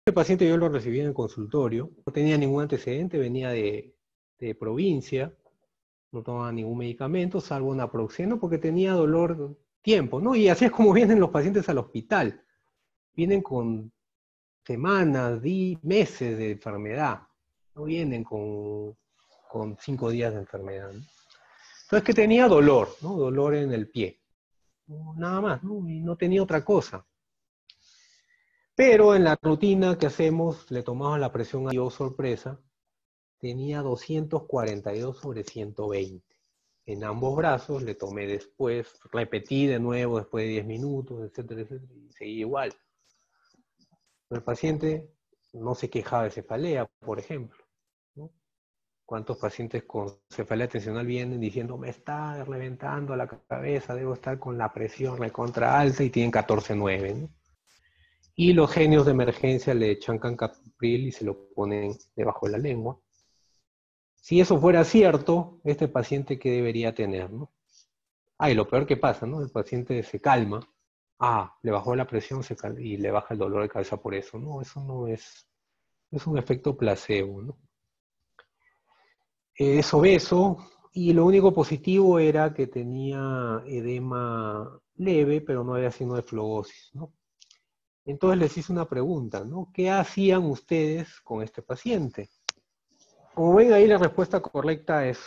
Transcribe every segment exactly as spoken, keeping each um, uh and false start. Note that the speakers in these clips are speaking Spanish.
Este paciente yo lo recibí en el consultorio, no tenía ningún antecedente, venía de, de provincia, no tomaba ningún medicamento, salvo naproxeno, porque tenía dolor tiempo, ¿no? Y así es como vienen los pacientes al hospital. Vienen con semanas, di, meses de enfermedad, no vienen con, con cinco días de enfermedad, ¿no? Entonces que tenía dolor, ¿no? Dolor en el pie, no, nada más, ¿no? Y no tenía otra cosa. Pero en la rutina que hacemos, le tomamos la presión y, oh sorpresa, tenía doscientos cuarenta y dos sobre ciento veinte. En ambos brazos, le tomé después, repetí de nuevo después de diez minutos, etcétera, etcétera, y seguí igual. El paciente no se quejaba de cefalea, por ejemplo, ¿no? ¿Cuántos pacientes con cefalea tensional vienen diciendo, me está reventando la cabeza, debo estar con la presión recontra alta, y tienen catorce nueve, ¿no? Y los genios de emergencia le echan cancapril y se lo ponen debajo de la lengua. Si eso fuera cierto, este paciente, ¿qué debería tener, no? Ah, y lo peor que pasa, ¿no? El paciente se calma. Ah, le bajó la presión se cal y le baja el dolor de cabeza por eso. No, eso no es... Es un efecto placebo, ¿no? Es obeso y lo único positivo era que tenía edema leve, pero no había signo de flebosis, ¿no? Entonces les hice una pregunta, ¿no? ¿Qué hacían ustedes con este paciente? Como ven ahí, la respuesta correcta es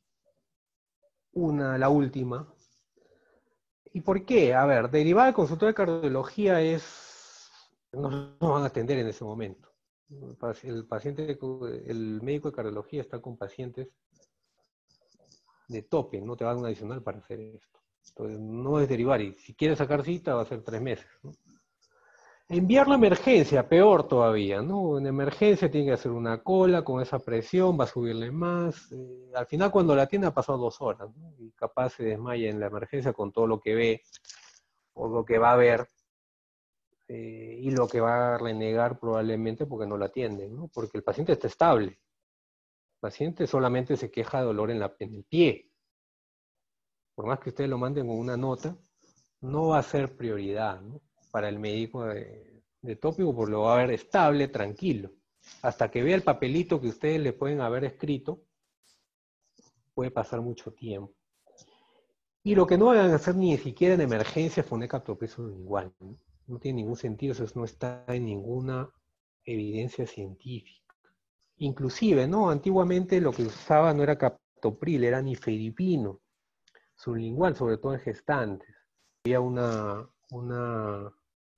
una, la última. ¿Y por qué? A ver, derivar al consultorio de cardiología es... no nos van a atender en ese momento. El paciente, el médico de cardiología está con pacientes de tope, no te va a dar un adicional para hacer esto. Entonces, no es derivar, y si quieres sacar cita va a ser tres meses, ¿no? Enviar la emergencia, peor todavía, ¿no? En emergencia tiene que hacer una cola con esa presión, va a subirle más. Eh, al final, cuando la atiende, ha pasado dos horas, ¿no? Y capaz se desmaya en la emergencia con todo lo que ve, o lo que va a ver, eh, y lo que va a renegar probablemente porque no la atienden, ¿no? Porque el paciente está estable. El paciente solamente se queja de dolor en, la, en el pie. Por más que ustedes lo manden con una nota, no va a ser prioridad, ¿no? Para el médico de, de tópico, porque lo va a ver estable, tranquilo. Hasta que vea el papelito que ustedes le pueden haber escrito, puede pasar mucho tiempo. Y lo que no van a hacer ni siquiera en emergencia es poner captopril igual, ¿no? No tiene ningún sentido, eso no está en ninguna evidencia científica. Inclusive, ¿no? Antiguamente lo que usaba no era captopril, era nifedipino, sublingual, sobre todo en gestantes. Había una, una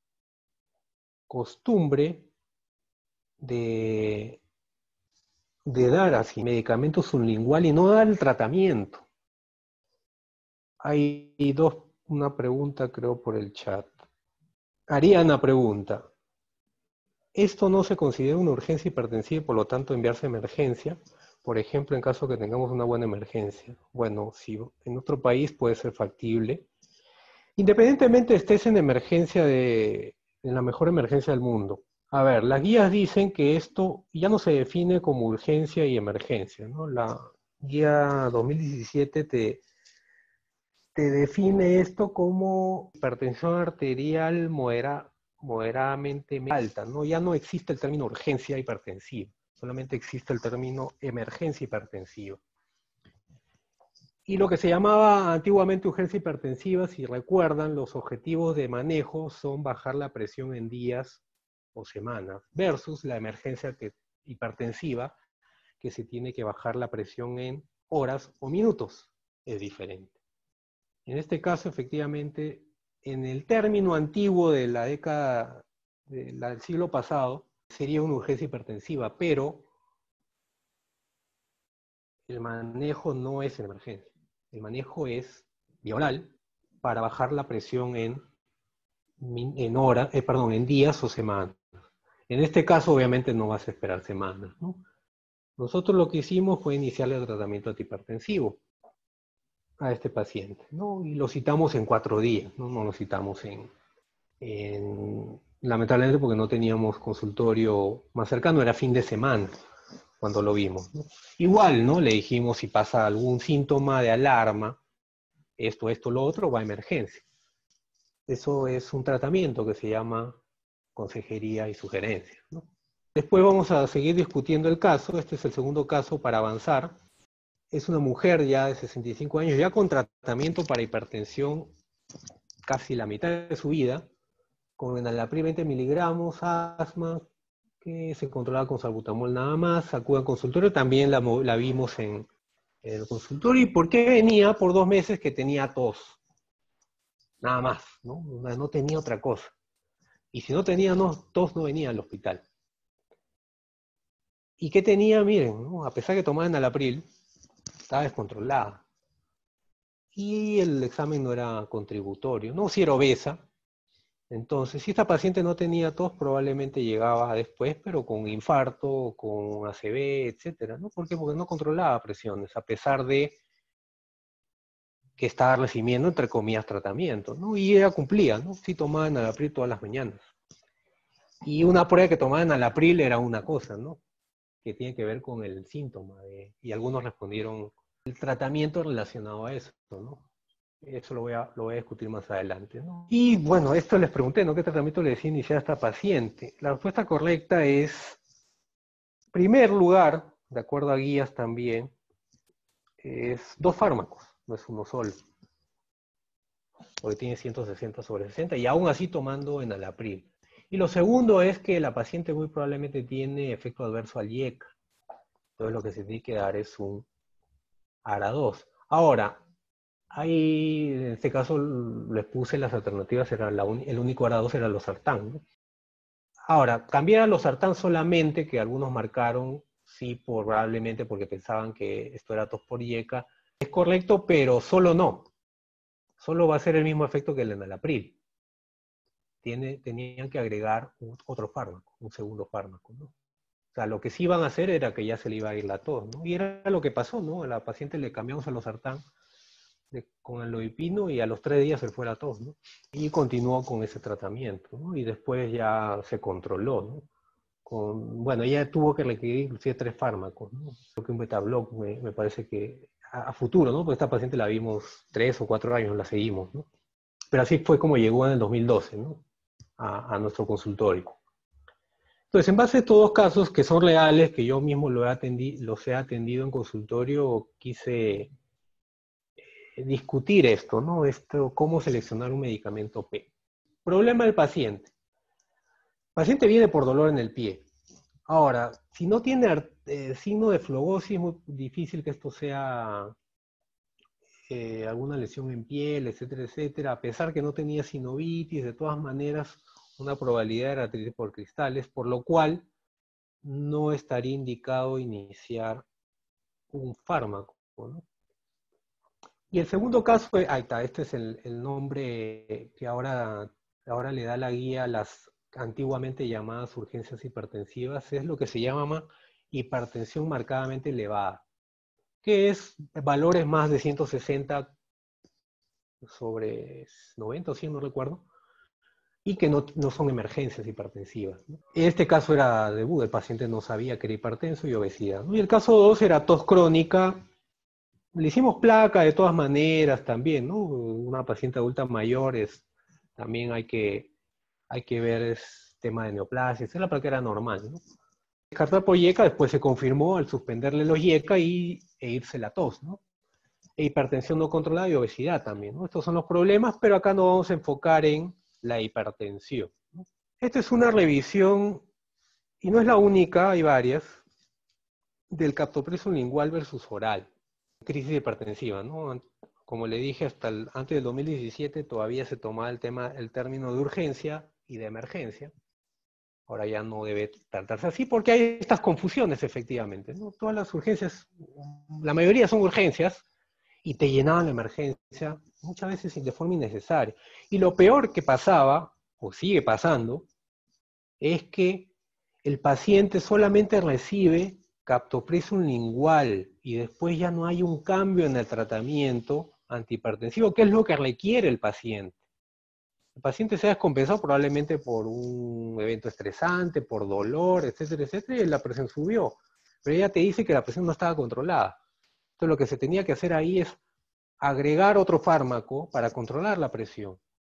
costumbre de, de dar así medicamentos sublingual y no dar el tratamiento. Hay dos, una pregunta creo por el chat. Haría una pregunta. ¿Esto no se considera una urgencia hipertensiva y por lo tanto enviarse a emergencia? Por ejemplo, en caso que tengamos una buena emergencia. Bueno, si en otro país puede ser factible. Independientemente estés en emergencia de, en la mejor emergencia del mundo. A ver, las guías dicen que esto ya no se define como urgencia y emergencia, ¿no? La guía dos mil diecisiete te, te define esto como hipertensión arterial modera, moderadamente alta, ¿no? Ya no existe el término urgencia hipertensiva, solamente existe el término emergencia hipertensiva. Y lo que se llamaba antiguamente urgencia hipertensiva, si recuerdan, los objetivos de manejo son bajar la presión en días o semanas, versus la emergencia que, hipertensiva, que se tiene que bajar la presión en horas o minutos. Es diferente. En este caso, efectivamente, en el término antiguo de la década de la, del siglo pasado, sería una urgencia hipertensiva, pero el manejo no es en emergencia. El manejo es bioral para bajar la presión en, en horas, eh, perdón, en días o semanas. En este caso, obviamente, no vas a esperar semanas, ¿no? Nosotros lo que hicimos fue iniciarle el tratamiento antihipertensivo a este paciente, ¿no? Y lo citamos en cuatro días, ¿no? No lo citamos en, en... Lamentablemente porque no teníamos consultorio más cercano, era fin de semana cuando lo vimos, ¿no? Igual, ¿no? Le dijimos si pasa algún síntoma de alarma, esto, esto, lo otro, va a emergencia. Eso es un tratamiento que se llama consejería y sugerencias, ¿no? Después vamos a seguir discutiendo el caso. Este es el segundo caso para avanzar. Es una mujer ya de sesenta y cinco años, ya con tratamiento para hipertensión casi la mitad de su vida, con enalapril veinte miligramos, asma, que se controlaba con salbutamol nada más, acude al consultorio, también la, la vimos en, en el consultorio. ¿Y por qué venía? Por dos meses que tenía tos, nada más, ¿no? No tenía otra cosa. Y si no tenía no, tos, no venía al hospital. ¿Y qué tenía? Miren, ¿no? A pesar que tomaba enalapril, estaba descontrolada. Y el examen no era contributorio, no, si era obesa. Entonces, si esta paciente no tenía tos, probablemente llegaba después, pero con infarto, con A C V, etcétera, ¿no? ¿Por qué? Porque no controlaba presiones, a pesar de que estaba recibiendo, entre comillas, tratamiento, ¿no? Y ella cumplía, ¿no? Sí tomaba enalapril todas las mañanas. Y una prueba que tomaba enalapril era una cosa, ¿no? Que tiene que ver con el síntoma, de, y algunos respondieron el tratamiento relacionado a eso, ¿no? Eso lo voy a, lo voy a discutir más adelante, ¿no? Y bueno, esto les pregunté, ¿no? ¿Qué tratamiento le decía iniciar a esta paciente? La respuesta correcta es, en primer lugar, de acuerdo a guías también, es dos fármacos, no es uno solo, porque tiene ciento sesenta sobre sesenta, y aún así tomando enalapril. Y lo segundo es que la paciente muy probablemente tiene efecto adverso al I E C A. Entonces lo que se tiene que dar es un ARA dos. Ahora, ahí, en este caso les puse las alternativas, era la un, el único ARA dos era losartán, ¿no? Ahora, cambiar a losartán solamente, que algunos marcaron, sí, probablemente porque pensaban que esto era tos por I E C A, es correcto, pero solo no. Solo va a ser el mismo efecto que el enalapril. Tiene, tenían que agregar un, otro fármaco, un segundo fármaco, ¿no? O sea, lo que sí iban a hacer era que ya se le iba a ir la tos, ¿no? Y era lo que pasó, ¿no? A la paciente le cambiamos a losartán con el loipino y a los tres días se fue la tos, ¿no? Y continuó con ese tratamiento, ¿no? Y después ya se controló, ¿no? Con, bueno, ella tuvo que requerir inclusive tres fármacos, ¿no? Creo que un betabloc me, me parece que a, a futuro, ¿no? Porque esta paciente la vimos tres o cuatro años, la seguimos, ¿no? Pero así fue como llegó en el dos mil doce, ¿no? A, a nuestro consultorio. Entonces, en base a estos dos casos que son reales, que yo mismo lo he atendi, los he atendido en consultorio, quise discutir esto, ¿no? Esto, cómo seleccionar un medicamento P. Problema del paciente. El paciente viene por dolor en el pie. Ahora, si no tiene eh, signo de flogosis, es muy difícil que esto sea eh, alguna lesión en piel, etcétera, etcétera. A pesar que no tenía sinovitis, de todas maneras, una probabilidad era artritis por cristales, por lo cual no estaría indicado iniciar un fármaco, ¿no? Y el segundo caso, ahí está, este es el, el nombre que ahora, ahora le da la guía a las antiguamente llamadas urgencias hipertensivas, es lo que se llama hipertensión marcadamente elevada, que es valores más de ciento sesenta sobre noventa o cien, no recuerdo, y que no, no son emergencias hipertensivas, ¿no? En este caso era debut, el paciente no sabía que era hipertenso y obesidad, ¿no? Y el caso dos era tos crónica. Le hicimos placa de todas maneras también, ¿no? Una paciente adulta mayor es, también hay que, hay que ver el tema de neoplasia, esa la placa era normal, ¿no? Descartar por I E C A, después se confirmó al suspenderle los I E C A y, e irse la tos, ¿no? E hipertensión no controlada y obesidad también, ¿no? Estos son los problemas, pero acá nos vamos a enfocar en la hipertensión, ¿no? Esta es una revisión, y no es la única, hay varias, del captopreno lingual versus oral. Crisis hipertensiva, ¿no? Como le dije, hasta el, antes del dos mil diecisiete todavía se tomaba el, tema, el término de urgencia y de emergencia. Ahora ya no debe tratarse así porque hay estas confusiones, efectivamente, ¿no? Todas las urgencias, la mayoría son urgencias y te llenaban la emergencia muchas veces de forma innecesaria. Y lo peor que pasaba, o sigue pasando, es que el paciente solamente recibe captopreno lingual y después ya no hay un cambio en el tratamiento antihipertensivo, que es lo que requiere el paciente. El paciente se ha descompensado probablemente por un evento estresante, por dolor, etcétera, etcétera, y la presión subió. Pero ella te dice que la presión no estaba controlada. Entonces lo que se tenía que hacer ahí es agregar otro fármaco para controlar la presión.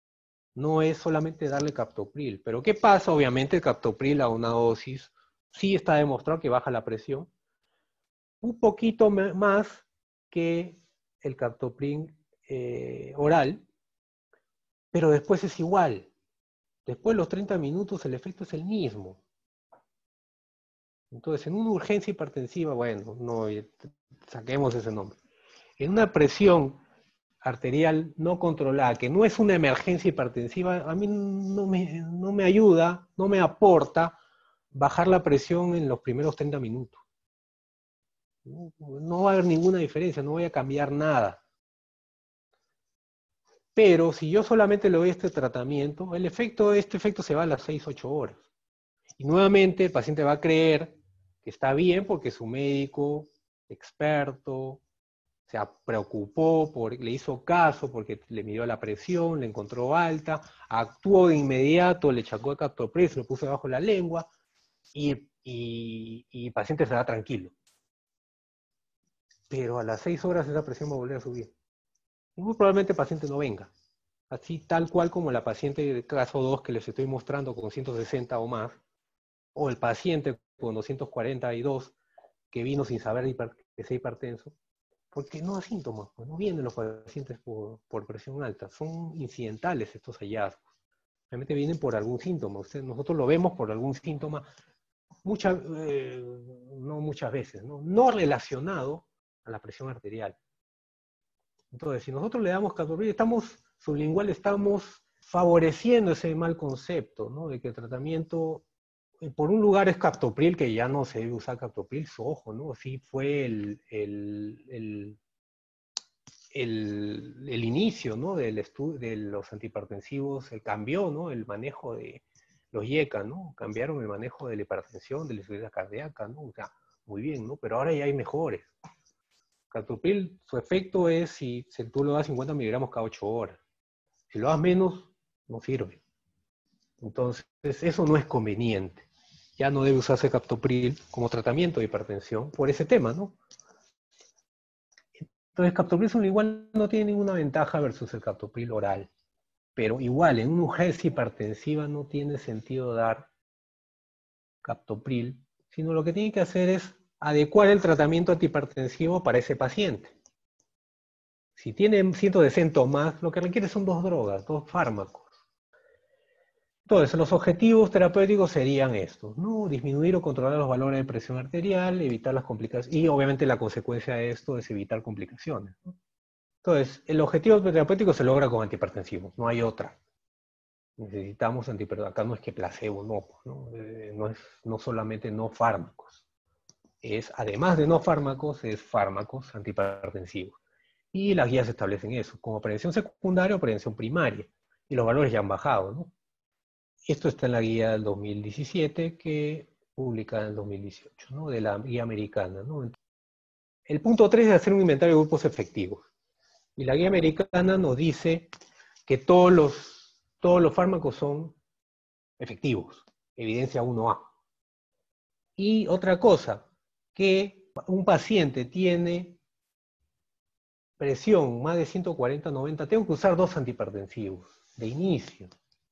no es solamente darle captopril. Pero ¿qué pasa? Obviamente el captopril a una dosis sí está demostrado que baja la presión, un poquito más que el captopril eh, oral, pero después es igual. Después de los treinta minutos el efecto es el mismo. Entonces, en una urgencia hipertensiva, bueno, no saquemos ese nombre. En una presión arterial no controlada, que no es una emergencia hipertensiva, a mí no me, no me ayuda, no me aporta bajar la presión en los primeros treinta minutos. No, no va a haber ninguna diferencia, no voy a cambiar nada. Pero si yo solamente le doy este tratamiento, el efecto, este efecto se va a las seis, ocho horas. Y nuevamente el paciente va a creer que está bien porque su médico experto se preocupó, por, le hizo caso porque le midió la presión, le encontró alta, actuó de inmediato, le echacó el captopril, se lo puso debajo de la lengua y, y, y el paciente se da tranquilo. Pero a las seis horas esa presión va a volver a subir. Y muy probablemente el paciente no venga. Así tal cual como la paciente de caso dos que les estoy mostrando con ciento sesenta o más, o el paciente con doscientos cuarenta y dos que vino sin saber que sea hipertenso, porque no da síntomas, pues no vienen los pacientes por, por presión alta, son incidentales estos hallazgos. Realmente vienen por algún síntoma, Usted, nosotros lo vemos por algún síntoma, muchas, eh, no muchas veces, ¿no? no relacionado a la presión arterial. Entonces, si nosotros le damos captopril, estamos, sublingual, estamos favoreciendo ese mal concepto, ¿no? De que el tratamiento, por un lugar es captopril, que ya no se debe usar captopril, su ojo, ¿no? Sí fue el, el, el, el, el inicio, ¿no? Del estudio de los antihipertensivos, el cambió, ¿no? El manejo de los I E C A, ¿no? Cambiaron el manejo de la hipertensión, de la insuficiencia cardíaca, ¿no? O sea, muy bien, ¿no? Pero ahora ya hay mejores. Captopril, su efecto es si, si tú lo das cincuenta miligramos cada ocho horas. Si lo das menos, no sirve. Entonces, eso no es conveniente. Ya no debe usarse captopril como tratamiento de hipertensión por ese tema, ¿no? Entonces, captopril sublingual no tiene ninguna ventaja versus el captopril oral. Pero igual, en una urgencia hipertensiva no tiene sentido dar captopril, sino lo que tiene que hacer es adecuar el tratamiento antihipertensivo para ese paciente. Si tiene ciento sesenta o más, lo que requiere son dos drogas, dos fármacos. Entonces, los objetivos terapéuticos serían estos, ¿no? Disminuir o controlar los valores de presión arterial, evitar las complicaciones, y obviamente la consecuencia de esto es evitar complicaciones, ¿no? Entonces, el objetivo terapéutico se logra con antihipertensivos, no hay otra. Necesitamos antihipertensivos, acá no es que placebo, no, ¿no? Eh, no es no solamente no fármacos, es además de no fármacos, es fármacos antihipertensivos. Y las guías establecen eso, como prevención secundaria o prevención primaria. Y los valores ya han bajado, ¿no? Esto está en la guía del dos mil diecisiete, que publicada en el dos mil dieciocho, ¿no? De la guía americana, ¿no? El punto tres es hacer un inventario de grupos efectivos. Y la guía americana nos dice que todos los, todos los fármacos son efectivos. Evidencia uno A. Y otra cosa, que un paciente tiene presión más de ciento cuarenta noventa, tengo que usar dos antihipertensivos de inicio.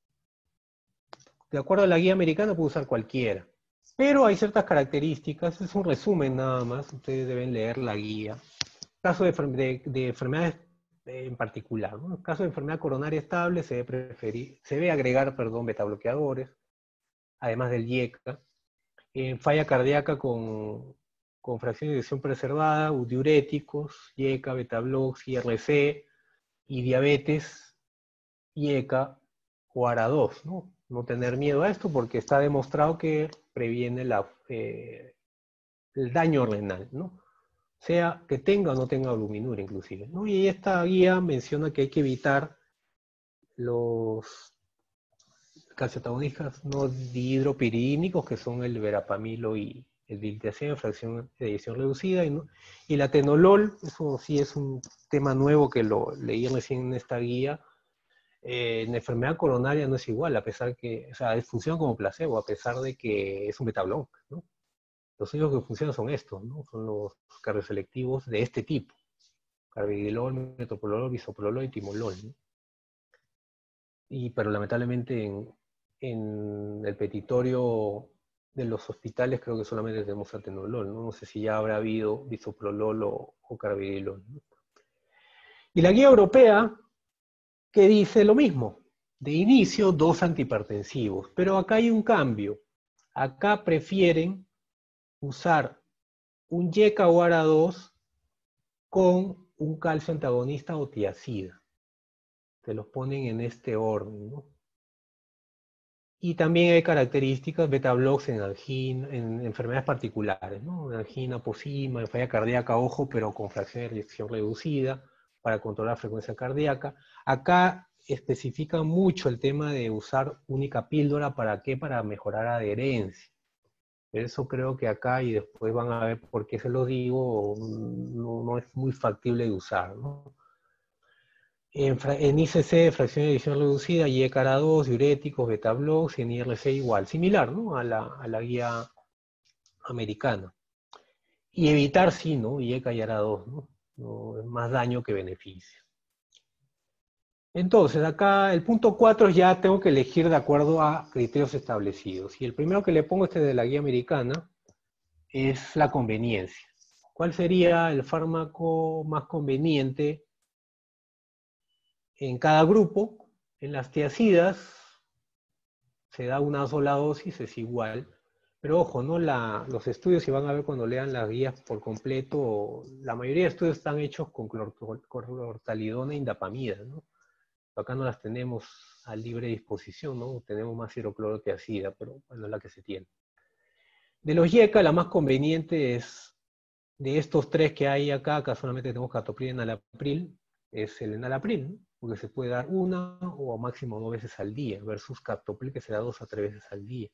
De acuerdo a la guía americana puedo usar cualquiera. Pero hay ciertas características, es un resumen nada más, ustedes deben leer la guía. Caso de, de, de enfermedades en particular, ¿no? En caso de enfermedad coronaria estable se debe, preferir, se debe agregar perdón, betabloqueadores, además del I E C A. En falla cardíaca con, con fracción de eyección preservada, diuréticos, I E C A, betablox, I R C, y diabetes, I E C A o A R A dos, ¿no? No tener miedo a esto porque está demostrado que previene la, eh, el daño renal, ¿no? Sea que tenga o no tenga albuminura inclusive, ¿no? Y esta guía menciona que hay que evitar los calciotonígenos no dihidropiridínicos, que son el verapamilo y el diltiazem, fracción de eyección reducida, y, no, y la atenolol, eso sí es un tema nuevo que lo leí recién en esta guía. Eh, en enfermedad coronaria no es igual, a pesar que, o sea, funciona como placebo, a pesar de que es un beta-block, ¿no? Los únicos que funcionan son estos, ¿no? Son los cardioselectivos de este tipo. Carvedilol, metoprolol, bisoprolol y timolol, ¿no? y, pero lamentablemente en, en el petitorio de los hospitales creo que solamente tenemos atenolol, ¿no? No sé si ya habrá habido bisoprolol o, o carvedilol, ¿no? Y la guía europea, que dice lo mismo, de inicio dos antihipertensivos, pero acá hay un cambio. Acá prefieren usar un YECA o ARA dos con un calcio antagonista o tiazida. Se los ponen en este orden, ¿no? Y también hay características beta-blocs en angina, en enfermedades particulares, ¿no? En angina, posima, en falla cardíaca, ojo, pero con fracción de eyección reducida, para controlar la frecuencia cardíaca. Acá especifican mucho el tema de usar única píldora, ¿para qué? Para mejorar adherencia. Eso creo que acá, y después van a ver por qué se lo digo, no, no es muy factible de usar, ¿no? En, en I C C, fracción de edición reducida, Y E C A R A dos, diuréticos, beta-blocs, y en I R C igual, similar, ¿no? A la, a la guía americana. Y evitar, sí, ¿no? Y E C A y A R A dos, ¿no? No, es más daño que beneficio. Entonces, acá el punto cuatro ya tengo que elegir de acuerdo a criterios establecidos. Y el primero que le pongo, este de la guía americana, es la conveniencia. ¿Cuál sería el fármaco más conveniente en cada grupo? En las tiacidas se da una sola dosis, es igual. Pero ojo, ¿no? La, los estudios, si van a ver cuando lean las guías por completo, la mayoría de estudios están hechos con clortalidona e indapamida, ¿no? Acá no las tenemos a libre disposición, ¿no? Tenemos más hidroclorotiazida, pero bueno, es la que se tiene. De los YECA, la más conveniente es, de estos tres que hay acá, acá solamente tenemos captopril y enalapril, es el enalapril, ¿no? Porque se puede dar una o máximo dos veces al día, versus captopril que se da dos a tres veces al día.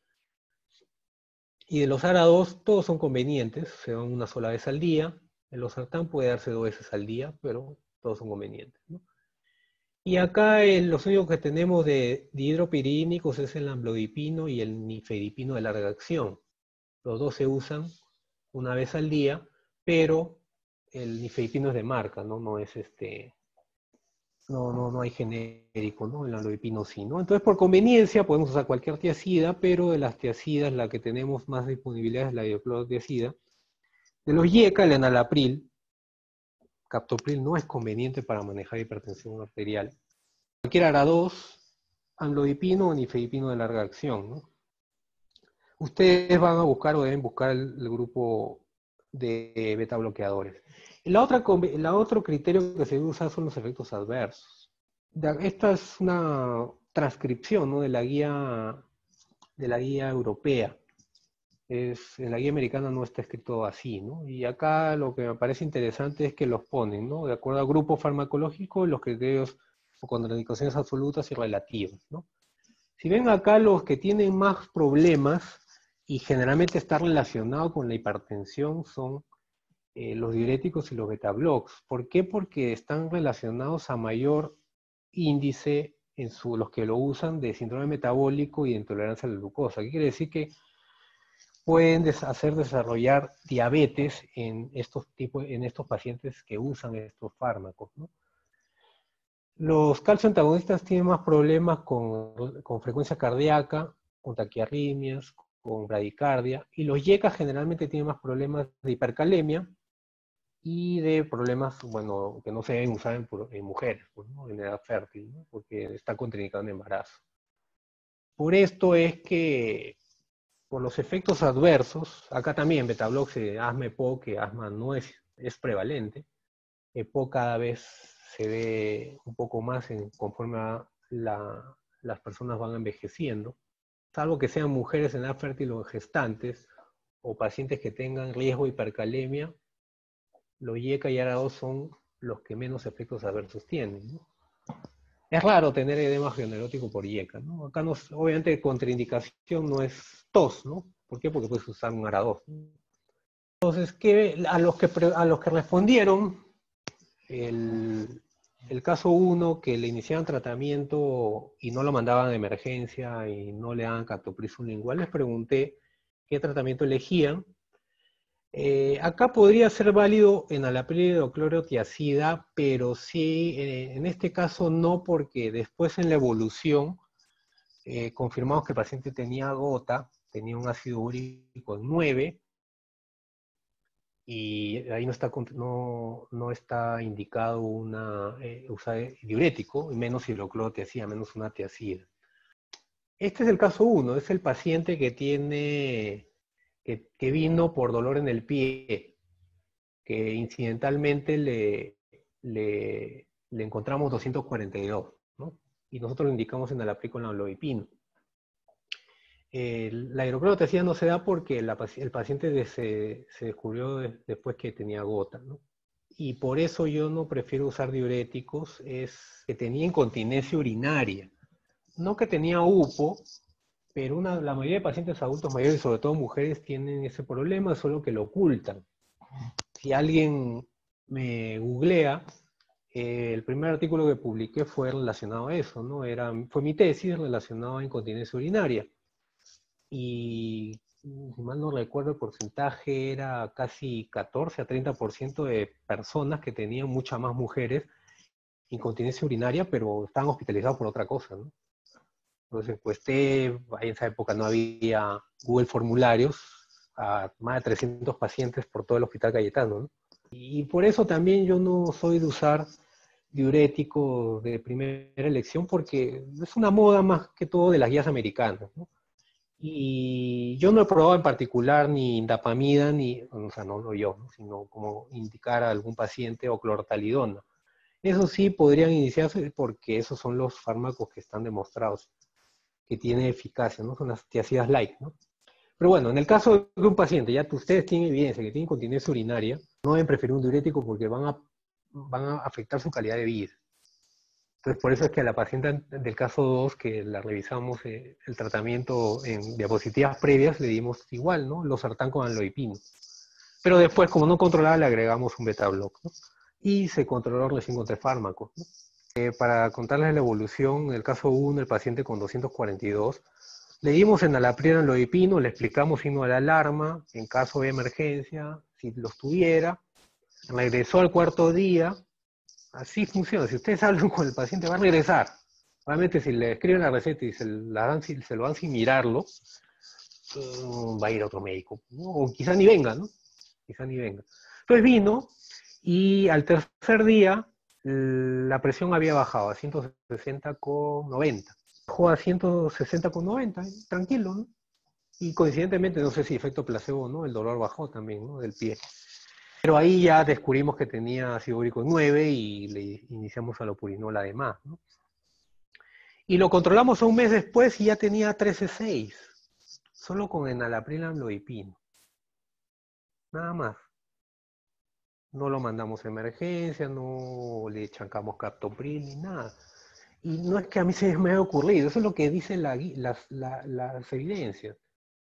Y de los ARA dos, todos son convenientes, se dan una sola vez al día. El losartán puede darse dos veces al día, pero todos son convenientes, ¿no? Y acá el, los únicos que tenemos de dihidropirínicos es el amlodipino y el nifedipino de larga acción. Los dos se usan una vez al día, pero el nifedipino es de marca, ¿no? No es este... No, no, no hay genérico, ¿no? El amlodipino sí, ¿no? Entonces, por conveniencia, podemos usar cualquier tiazida, pero de las tiazidas, la que tenemos más disponibilidad es la hidroclorotiazida. De los YECA, el enalapril, captopril no es conveniente para manejar hipertensión arterial. Cualquier ARA dos, amlodipino o nifedipino de larga acción, ¿no? Ustedes van a buscar o deben buscar el, el grupo de beta bloqueadores. La otra, la otro criterio que se usa son los efectos adversos. Esta es una transcripción, ¿no? de la guía de la guía europea. Es, en la guía americana no está escrito así, ¿no? Y acá lo que me parece interesante es que los ponen, ¿no? De acuerdo al grupo farmacológico, los criterios o contraindicaciones absolutas y relativas, ¿no? Si ven acá, los que tienen más problemas y generalmente está relacionado con la hipertensión son eh, los diuréticos y los beta-blocs. ¿Por qué? Porque están relacionados a mayor índice en su, los que lo usan de síndrome metabólico y de intolerancia a la glucosa. ¿Qué quiere decir? Que pueden hacer desarrollar diabetes en estos, tipos, en estos pacientes que usan estos fármacos, ¿no? Los calcio antagonistas tienen más problemas con, con frecuencia cardíaca, con taquiarritmias, con bradicardia, y los YECA generalmente tienen más problemas de hipercalemia y de problemas, bueno, que no se deben usar en, en mujeres, pues, ¿no? En edad fértil, ¿no? Porque está contraindicado en embarazo. Por esto es que, por los efectos adversos, acá también beta-blocs, asma EPO, que asma no es, es prevalente, EPO cada vez se ve un poco más en, conforme a la, las personas van envejeciendo, salvo que sean mujeres en edad fértil o gestantes, o pacientes que tengan riesgo de hipercalemia, los YECA y ARA dos son los que menos efectos adversos tienen, ¿no? Es raro tener edema generótico por YECA, ¿no? Acá no, obviamente contraindicación no es tos, ¿no? ¿Por qué? Porque puedes usar un ARA dos, ¿no? Entonces, ¿qué, a, los que, a los que respondieron, el, el caso uno, que le iniciaban tratamiento y no lo mandaban de emergencia y no le daban captopril sublingual, les pregunté qué tratamiento elegían. Eh, acá podría ser válido enalapril hidroclorotiazida, pero sí, eh, en este caso no, porque después en la evolución eh, confirmamos que el paciente tenía gota, tenía un ácido úrico nueve, y ahí no está, no, no está indicado una, eh, usar diurético, y menos hidroclorotiazida, menos una tiazida. Este es el caso uno, es el paciente que tiene, que, que vino por dolor en el pie, que incidentalmente le, le, le encontramos doscientos cuarenta y dos, ¿no? Y nosotros lo indicamos en enalapril con amlodipino. Eh, la hidroclorotiazida no se da porque la, el paciente de, se, se descubrió de, después que tenía gota, ¿no? Y por eso yo no prefiero usar diuréticos, es que tenía incontinencia urinaria. No que tenía U P O, pero una, la mayoría de pacientes adultos mayores, sobre todo mujeres, tienen ese problema, solo que lo ocultan. Si alguien me googlea, eh, el primer artículo que publiqué fue relacionado a eso, ¿no? Era, fue mi tesis relacionada a incontinencia urinaria. Y, si mal no recuerdo, el porcentaje era casi catorce a treinta por ciento de personas que tenían, muchas más mujeres, incontinencia urinaria, pero estaban hospitalizados por otra cosa, ¿no? Entonces encuesté, en esa época no había Google Formularios, a más de trescientos pacientes por todo el Hospital Cayetano, ¿no? Y por eso también yo no soy de usar diuréticos de primera elección, porque es una moda más que todo de las guías americanas, ¿no? Y yo no he probado en particular ni indapamida, ni, o sea, no lo yo, ¿no? Sino como indicar a algún paciente o clortalidona. Eso sí podrían iniciarse porque esos son los fármacos que están demostrados que tienen eficacia, ¿no? Son las tiazidas light, ¿no? Pero bueno, en el caso de un paciente, ya que ustedes tienen evidencia que tiene incontinencia urinaria, no deben preferir un diurético porque van a, van a afectar su calidad de vida. Entonces, por eso es que a la paciente del caso dos, que la revisamos, eh, el tratamiento en diapositivas previas, le dimos igual, ¿no? Losartán con amlodipino. Pero después, como no controlaba, le agregamos un beta-block, ¿no? Y se controló recién con tres fármacos, ¿no? Eh, para contarles la evolución, en el caso uno, el paciente con doscientos cuarenta y dos, le dimos enalapril amlodipino, le explicamos signo de la alarma, en caso de emergencia, si los tuviera, regresó al cuarto día. Así funciona. Si ustedes hablan con el paciente, va a regresar. Realmente, si le escriben la receta y se, la dan, se lo dan sin mirarlo, uh, va a ir a otro médico, ¿no? O quizá ni venga, ¿no? Quizá ni venga. Entonces vino y al tercer día la presión había bajado a ciento sesenta con noventa. Bajó a ciento sesenta con noventa, ¿eh? Tranquilo, ¿no? Y coincidentemente, no sé si efecto placebo, ¿no? El dolor bajó también, ¿no? Del pie. Pero ahí ya descubrimos que tenía ácido úrico nueve y le iniciamos allopurinol además, ¿no? Y lo controlamos un mes después y ya tenía trece punto seis, solo con enalapril amlodipino. Nada más. No lo mandamos a emergencia, no le chancamos captopril ni nada. Y no es que a mí se me haya ocurrido, eso es lo que dicen la, las, la, las evidencias.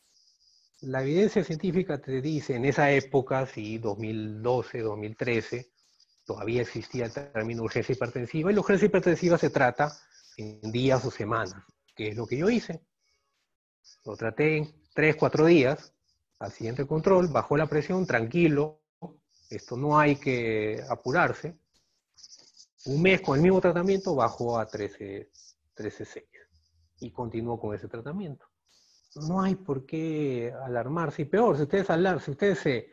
La evidencia científica te dice, en esa época, sí, dos mil doce, dos mil trece, todavía existía el término urgencia hipertensiva, y la urgencia hipertensiva se trata en días o semanas, que es lo que yo hice. Lo traté en tres, cuatro días, al siguiente control, bajó la presión, tranquilo, esto no hay que apurarse. Un mes con el mismo tratamiento bajó a trece punto seis y continuó con ese tratamiento. No hay por qué alarmarse, y peor, si ustedes alarman, si ustedes se,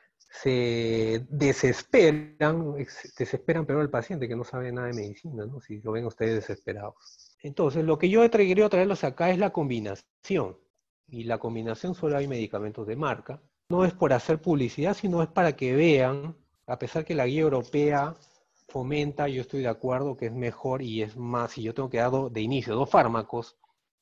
se desesperan, desesperan peor al paciente que no sabe nada de medicina, ¿no? Si lo ven ustedes desesperados. Entonces, lo que yo he querido traerlos acá es la combinación. Y la combinación solo hay medicamentos de marca. No es por hacer publicidad, sino es para que vean, a pesar que la guía europea fomenta, yo estoy de acuerdo que es mejor y es más, si yo tengo que dar de inicio dos fármacos,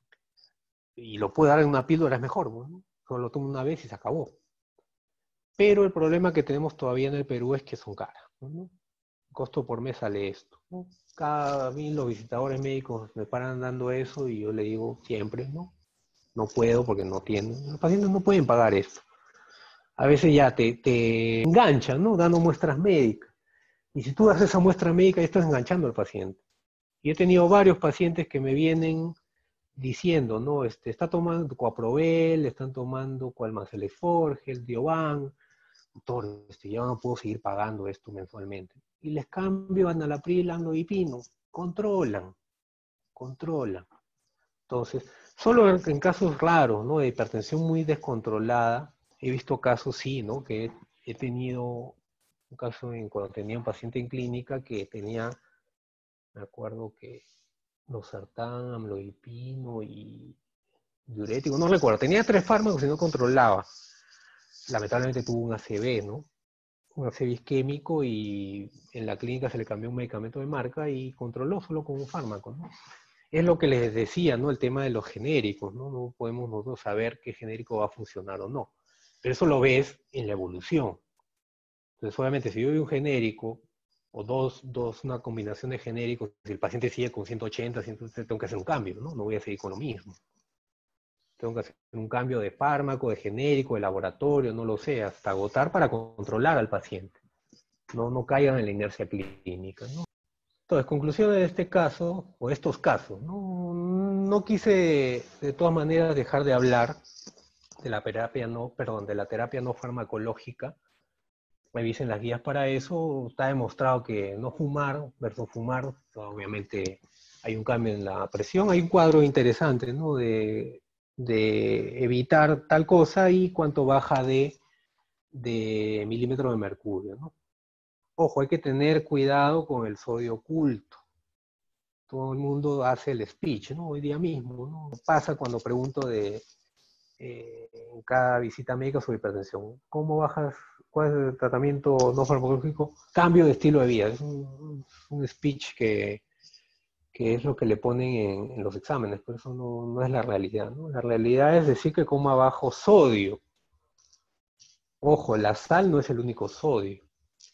y lo puedo dar en una píldora, es mejor, ¿no? Solo lo tomo una vez y se acabó. Pero el problema que tenemos todavía en el Perú es que son caras, ¿no? El costo por mes sale esto, ¿no? Cada mil los visitadores médicos me paran dando eso y yo le digo siempre, ¿no? No puedo porque no tienen. Los pacientes no pueden pagar esto. A veces ya te, te enganchan, ¿no? Dando muestras médicas. Y si tú das esa muestra médica, ya estás enganchando al paciente. Y he tenido varios pacientes que me vienen diciendo, ¿no? Este, está tomando Coaprovel, están tomando Coalmacelesforge, el Diovan, doctor, este, ya no puedo seguir pagando esto mensualmente. Y les cambio enalapril, amlodipino. Controlan, controlan. Entonces, solo en, en casos raros, ¿no? De hipertensión muy descontrolada, he visto casos, sí, ¿no? Que he, he tenido un caso en cuando tenía un paciente en clínica que tenía, me acuerdo que losartán, amlodipino y diurético, no recuerdo, tenía tres fármacos y no controlaba. Lamentablemente tuvo un A C V, ¿no? Un A C V isquémico y en la clínica se le cambió un medicamento de marca y controló solo con un fármaco, ¿no? Es lo que les decía, ¿no? El tema de los genéricos, ¿no? No podemos nosotros saber qué genérico va a funcionar o no. Pero eso lo ves en la evolución. Entonces, obviamente, si yo doy un genérico o dos, dos, una combinación de genéricos, si el paciente sigue con ciento ochenta, ciento setenta, tengo que hacer un cambio, ¿no? No voy a seguir con lo mismo. Tengo que hacer un cambio de fármaco, de genérico, de laboratorio, no lo sé, hasta agotar para controlar al paciente. No, no caigan en la inercia clínica, ¿no? Entonces, conclusión de este caso, o estos casos, ¿no? No quise de todas maneras dejar de hablar de la terapia no, perdón, de la terapia no farmacológica. Revisen las guías para eso. Está demostrado que no fumar versus fumar, obviamente hay un cambio en la presión. Hay un cuadro interesante, ¿no? De, de evitar tal cosa y cuánto baja de, de milímetros de mercurio, ¿no? Ojo, hay que tener cuidado con el sodio oculto. Todo el mundo hace el speech, ¿no? Hoy día mismo, ¿no? Pasa cuando pregunto de, eh, en cada visita médica sobre hipertensión. ¿Cómo bajas? ¿Cuál es el tratamiento no farmacológico? Cambio de estilo de vida. Es un, un speech que, que es lo que le ponen en, en los exámenes, pero eso no, no es la realidad, ¿no? La realidad es decir que coma bajo sodio. Ojo, la sal no es el único sodio.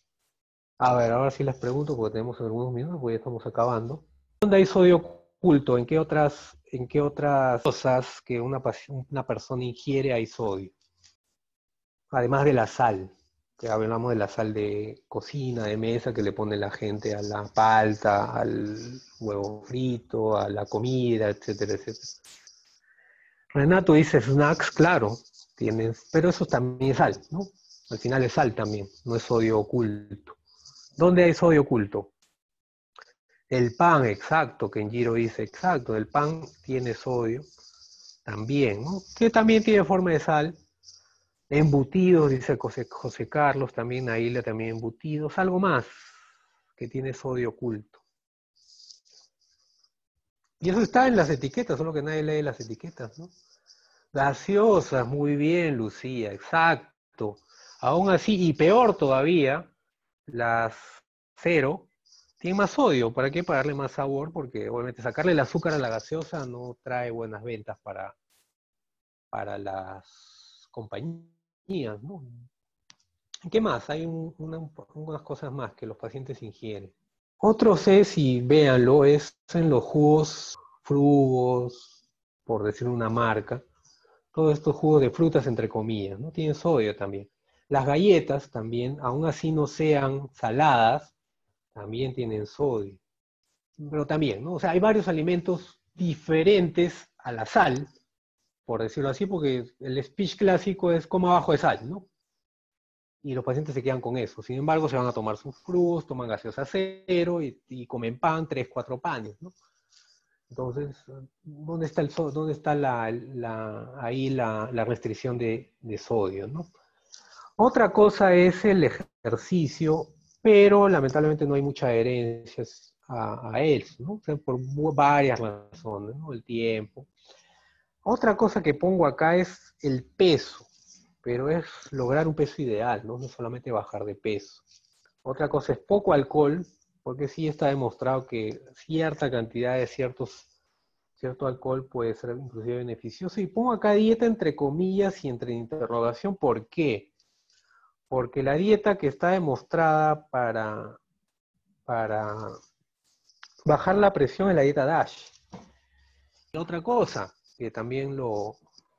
A ver, ahora sí les pregunto, porque tenemos algunos minutos, porque ya estamos acabando. ¿Dónde hay sodio oculto? ¿En qué otras, en qué otras cosas que una, una persona ingiere hay sodio? Además de la sal, que hablamos de la sal de cocina, de mesa, que le pone la gente a la palta, al huevo frito, a la comida, etcétera, etcétera. Renato dice snacks, claro, tienes, pero eso también es sal, ¿no? Al final es sal también, no es sodio oculto. ¿Dónde hay sodio oculto? El pan, exacto, Kenjiro dice, exacto, el pan tiene sodio también, ¿no? Que también tiene forma de sal. Embutidos, dice José, José Carlos, también ahí le también embutidos, algo más que tiene sodio oculto. Y eso está en las etiquetas, solo que nadie lee las etiquetas, ¿no? Gaseosas, muy bien, Lucía, exacto. Aún así, y peor todavía, las cero tienen más sodio. ¿Para qué? Para darle más sabor, porque obviamente sacarle el azúcar a la gaseosa no trae buenas ventas para, para las compañías, ¿no? ¿Qué más? Hay un, una, unas cosas más que los pacientes ingieren. Otros es, y véanlo, es en los jugos frugos, por decir una marca. Todos estos jugos de frutas, entre comillas, ¿no? Tienen sodio también. Las galletas también, aún así no sean saladas, también tienen sodio. Pero también, ¿no? O sea, hay varios alimentos diferentes a la sal, por decirlo así, porque el speech clásico es coma abajo de sal, ¿no? Y los pacientes se quedan con eso. Sin embargo, se van a tomar sus frugos, toman gaseosa cero y, y comen pan, tres, cuatro panes, ¿no? Entonces, ¿dónde está, el so dónde está la, la, ahí la, la restricción de, de sodio, ¿no? Otra cosa es el ejercicio, pero lamentablemente no hay mucha adherencia a, a él, ¿no? O sea, por varias razones, ¿no? El tiempo. Otra cosa que pongo acá es el peso, pero es lograr un peso ideal, ¿no? No solamente bajar de peso. Otra cosa es poco alcohol, porque sí está demostrado que cierta cantidad de ciertos, cierto alcohol puede ser inclusive beneficioso. Y pongo acá dieta entre comillas y entre interrogación. ¿Por qué? Porque la dieta que está demostrada para, para bajar la presión es la dieta DASH. Y otra cosa, que también lo,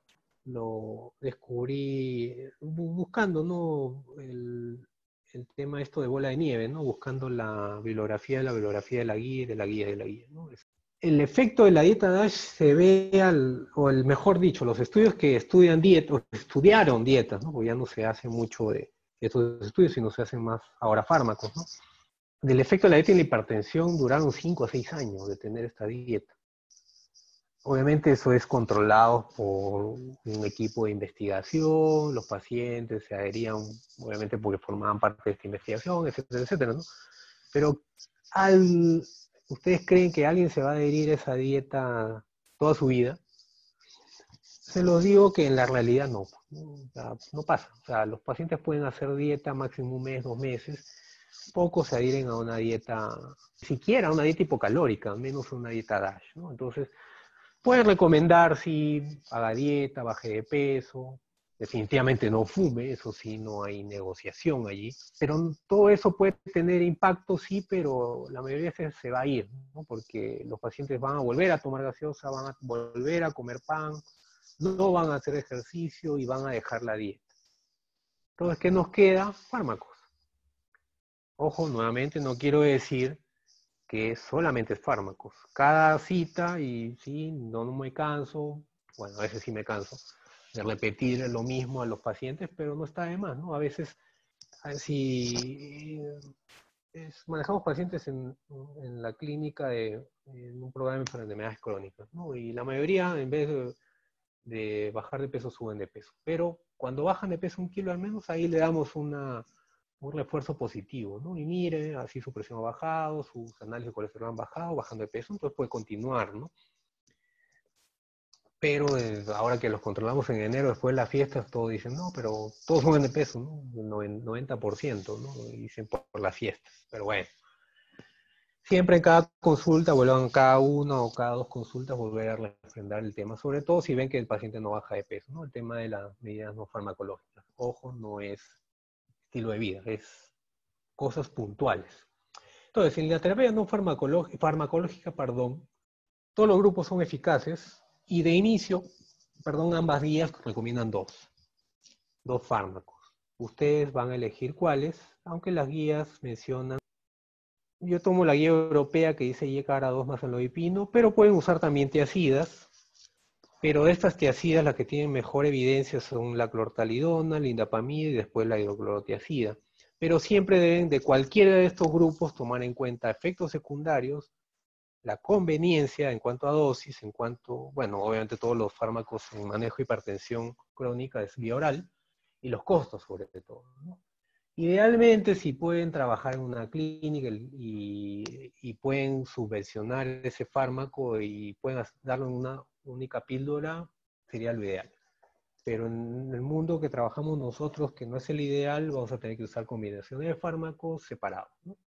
lo descubrí buscando, ¿no? El, el tema esto de bola de nieve, ¿no? Buscando la bibliografía de la bibliografía de la guía y de la guía de la guía, ¿no? El efecto de la dieta DASH se ve, al, o el mejor dicho, los estudios que estudian dieta, o estudiaron dietas, ¿no? Porque ya no se hace mucho de, estos estudios, sino se hacen más ahora fármacos, ¿no? Del efecto de la dieta y la hipertensión duraron cinco a seis años de tener esta dieta. Obviamente eso es controlado por un equipo de investigación, los pacientes se adherían, obviamente porque formaban parte de esta investigación, etcétera, etcétera, ¿no? Pero, al, ¿ustedes creen que alguien se va a adherir a esa dieta toda su vida? Se los digo que en la realidad no, no, o sea, no pasa. O sea, los pacientes pueden hacer dieta máximo un mes, dos meses, pocos se adhieren a una dieta, siquiera una dieta hipocalórica, menos una dieta DASH, ¿no? Entonces, pueden recomendar si haga dieta, baje de peso, definitivamente no fume, eso sí, no hay negociación allí, pero todo eso puede tener impacto, sí, pero la mayoría de veces se va a ir, ¿no? Porque los pacientes van a volver a tomar gaseosa, van a volver a comer pan, no van a hacer ejercicio y van a dejar la dieta. Entonces, ¿qué nos queda? Fármacos. Ojo, nuevamente, no quiero decir que solamente es fármacos. Cada cita, y sí, no, no me canso, bueno, a veces sí me canso, de repetir lo mismo a los pacientes, pero no está de más, ¿no? A veces, si es, manejamos pacientes en, en la clínica de, en un programa de enfermedades crónicas, ¿no? Y la mayoría, en vez de, de bajar de peso, suben de peso. Pero cuando bajan de peso un kilo al menos, ahí le damos una un refuerzo positivo, ¿no? Y mire, así su presión ha bajado, sus análisis de colesterol han bajado, bajando de peso, entonces puede continuar, ¿no? Pero eh, ahora que los controlamos en enero, después de las fiestas, todos dicen, no, pero todos suben de peso, ¿no? El noventa por ciento, ¿no? Y dicen por, por las fiestas, pero bueno. Siempre en cada consulta, vuelvan cada una o cada dos consultas, volver a refrendar el tema, sobre todo si ven que el paciente no baja de peso, ¿no? El tema de las medidas no farmacológicas. Ojo, no es estilo de vida, es cosas puntuales. Entonces, en la terapia no farmacológica, farmacológica, perdón, todos los grupos son eficaces y de inicio, perdón, ambas guías recomiendan dos, dos fármacos. Ustedes van a elegir cuáles, aunque las guías mencionan, yo tomo la guía europea que dice Y cara dos más amlodipino, pero pueden usar también tiacidas, pero de estas tiacidas las que tienen mejor evidencia son la clortalidona, la indapamida y después la hidroclorotiacida. Pero siempre deben de cualquiera de estos grupos tomar en cuenta efectos secundarios, la conveniencia en cuanto a dosis, en cuanto, bueno, obviamente todos los fármacos en manejo de hipertensión crónica es vía oral, y los costos sobre todo, ¿no? Idealmente, si pueden trabajar en una clínica y, y pueden subvencionar ese fármaco y pueden darlo en una única píldora, sería lo ideal. Pero en el mundo que trabajamos nosotros, que no es el ideal, vamos a tener que usar combinaciones de fármacos separados, ¿no?